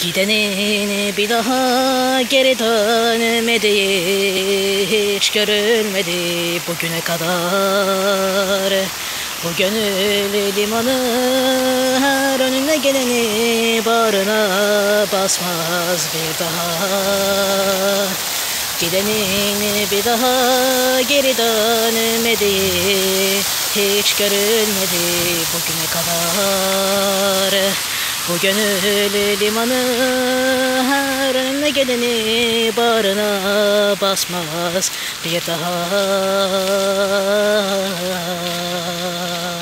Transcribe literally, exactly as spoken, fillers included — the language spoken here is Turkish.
Gidenin bir daha geri dönmediği hiç görülmedi bugüne kadar. Bu gönül limanı her önüne geleni bağrına basmaz bir daha. Gidenin bir daha geri dönmediği hiç görülmedi bugüne kadar. Bu gönül limanı her önüne geleni bağrına basmaz bir daha.